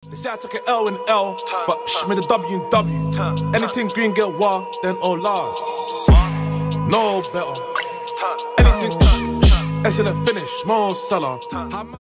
They say I took an L and L, but made a W and W. Anything green get wild, then oh lord. No better. Anything excellent finish, more seller.